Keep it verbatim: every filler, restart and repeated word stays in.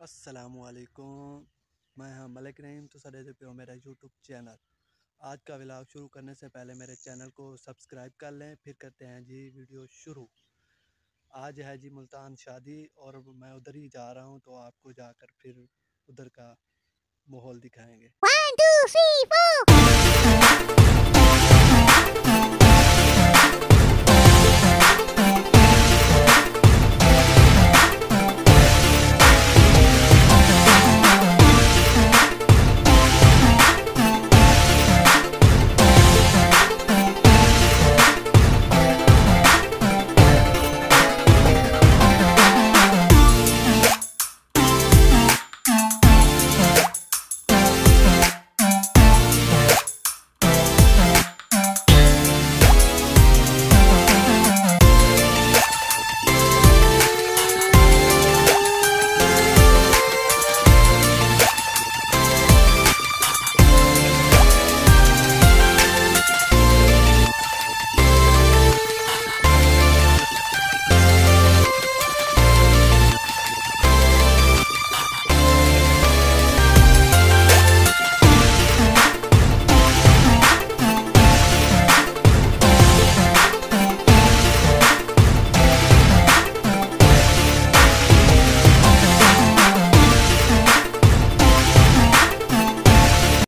अस्सलामुअलैकुम, मैं हाँ मलिक रहीम तो सदे पे हो मेरा यूट्यूब चैनल। आज का व्लॉग शुरू करने से पहले मेरे चैनल को सब्सक्राइब कर लें, फिर करते हैं जी वीडियो शुरू। आज है जी मुल्तान शादी और मैं उधर ही जा रहा हूँ, तो आपको जाकर फिर उधर का माहौल दिखाएंगे। One, two, three, four.